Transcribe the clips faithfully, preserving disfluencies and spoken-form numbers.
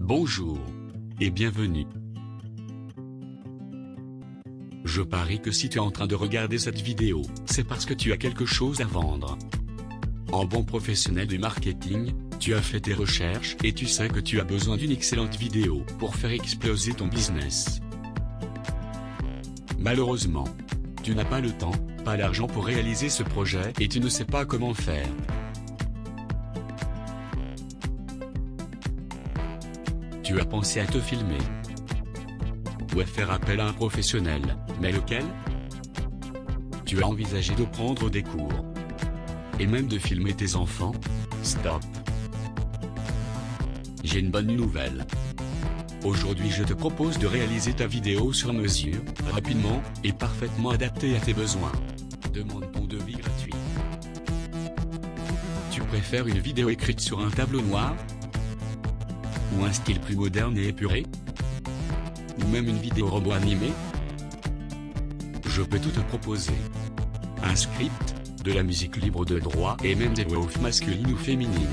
Bonjour. Et bienvenue. Je parie que si tu es en train de regarder cette vidéo, c'est parce que tu as quelque chose à vendre. En bon professionnel du marketing, tu as fait tes recherches et tu sais que tu as besoin d'une excellente vidéo pour faire exploser ton business. Malheureusement, tu n'as pas le temps, pas l'argent pour réaliser ce projet et tu ne sais pas comment faire. Tu as pensé à te filmer ou à faire appel à un professionnel, mais lequel? Tu as envisagé de prendre des cours et même de filmer tes enfants? Stop! J'ai une bonne nouvelle. Aujourd'hui je te propose de réaliser ta vidéo sur mesure, rapidement, et parfaitement adaptée à tes besoins. Demande ton devis gratuit. Tu préfères une vidéo écrite sur un tableau noir? Ou un style plus moderne et épuré? Ou même une vidéo robot animée? Je peux tout te proposer. Un script, de la musique libre de droit et même des voix off masculines ou féminines.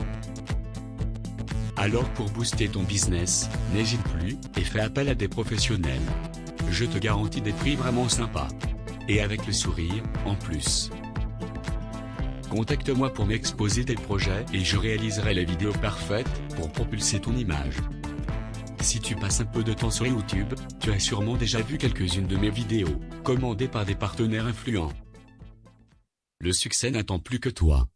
Alors pour booster ton business, n'hésite plus, et fais appel à des professionnels. Je te garantis des prix vraiment sympas. Et avec le sourire, en plus. Contacte-moi pour m'exposer tes projets et je réaliserai les vidéos parfaites pour propulser ton image. Si tu passes un peu de temps sur YouTube, tu as sûrement déjà vu quelques-unes de mes vidéos, commandées par des partenaires influents. Le succès n'attend plus que toi.